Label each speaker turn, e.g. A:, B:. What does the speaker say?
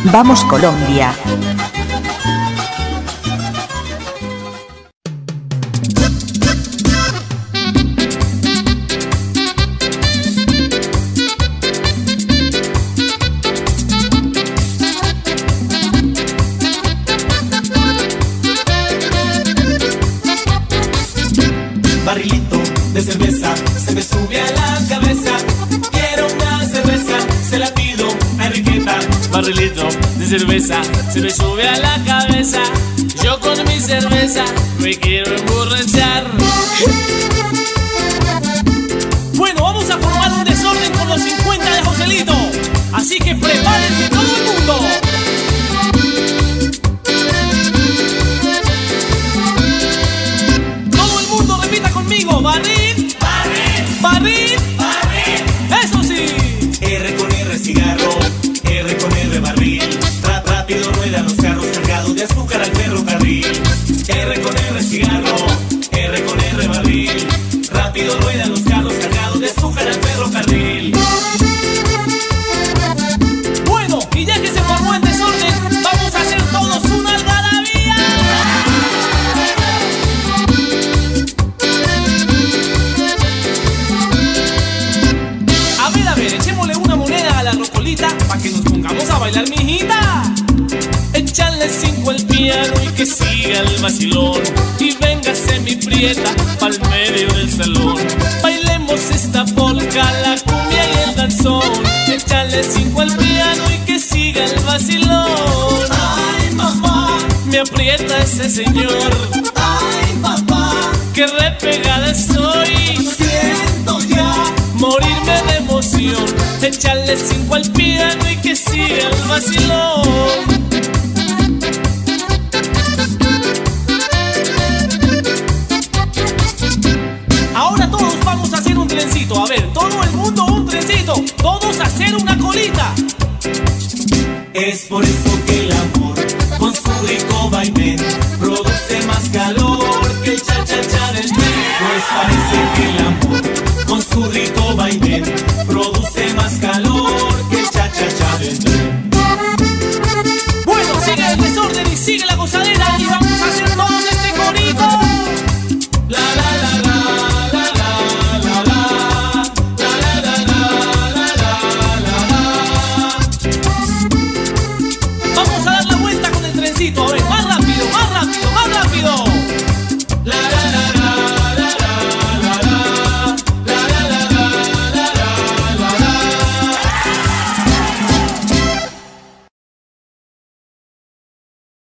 A: Vamos Colombia.
B: Barrilito de cerveza se me sube a la cabeza. Quiero una cerveza, se la pido a Enriqueta.
C: Barrilito de cerveza se me sube a la cabeza. Yo con mi cerveza me quiero emborrachar. Bueno, vamos a formar un desorden con los 50 de Joselito. Así que prepárense todo el mundo. Conmigo, barril, barril, barril, barril. Eso sí.
B: R con R cigarro, R con R barril. Rápido ruedan los carros cargados de azúcar al ferrocarril. R con R cigarro, R con R barril. Rápido ruedan los carros cargados de azúcar al ferrocarril.
C: Bueno, y ya que se formó el desorden, vamos a hacer todos una algarabía. A ver, echémosle una moneda a la rocolita pa' que nos pongamos a bailar, mijita. Échale 5 al piano y que siga el vacilón. Y véngase mi prieta pa'l medio del salón. Bailemos esta polca, la cumbia y el danzón. Échale 5 al piano y que siga el vacilón.
B: Ay, mamá,
C: me aprieta ese señor.
B: ay, papá,
C: que repegada estoy.
B: siento ya
C: Morirme de emoción. Échale 5 al piano y que siga el vacilón. Ahora todos vamos a hacer un trencito. A ver, todo el mundo un trencito. Todos a hacer una colita.
B: Es por eso que el amor con su rico vaivén produce más calor que el cha-cha-cha del tren. Pues parece que el amor con su rico vaivén produce más calor